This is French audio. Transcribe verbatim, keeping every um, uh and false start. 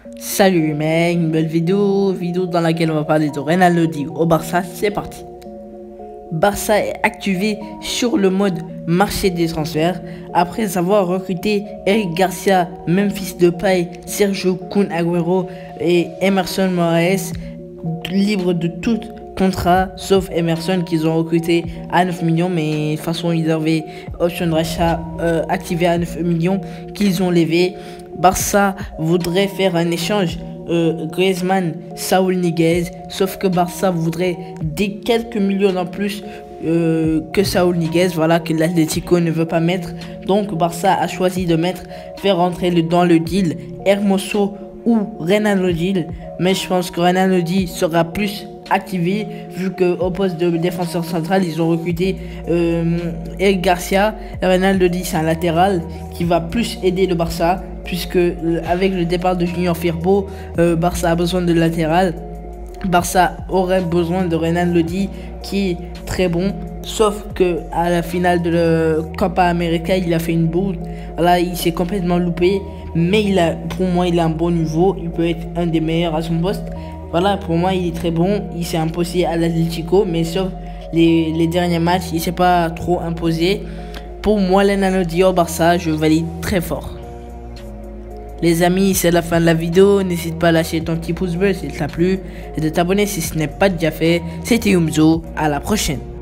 Salut mec, une nouvelle vidéo, vidéo dans laquelle on va parler de Renan Lodi au Barça, c'est parti. Barça est activé sur le mode marché des transferts après avoir recruté Eric Garcia, Memphis Depay, Sergio Kun Agüero et Emerson Moraes, libres de tout contrat sauf Emerson qu'ils ont recruté à neuf millions, mais de toute façon ils avaient option de rachat euh, activé à neuf millions qu'ils ont levé. Barça voudrait faire un échange euh, Griezmann, Saúl Ñíguez, sauf que Barça voudrait des quelques millions en plus euh, que Saúl Ñíguez, voilà, que l'Atlético ne veut pas mettre. Donc Barça a choisi de mettre, faire rentrer le, dans le deal Hermoso ou Renan Lodi, mais je pense que Renan Lodi sera plus activé vu qu'au poste de défenseur central ils ont recruté euh, Eric Garcia. Renan Lodi c'est un latéral qui va plus aider le Barça puisque euh, avec le départ de Junior Firpo, euh, Barça a besoin de latéral. Barça aurait besoin de Renan Lodi qui est très bon, sauf que à la finale de la Copa América il a fait une bourde, là il s'est complètement loupé, mais il a, pour moi il a un bon niveau, il peut être un des meilleurs à son poste. Voilà, pour moi il est très bon, il s'est imposé à l'Atlético, mais sauf les, les derniers matchs il s'est pas trop imposé. Pour moi Renan Lodi au Barça, je valide très fort. Les amis, c'est la fin de la vidéo, n'hésite pas à lâcher ton petit pouce bleu si ça t'a plu et de t'abonner si ce n'est pas déjà fait. C'était Umzo, à la prochaine.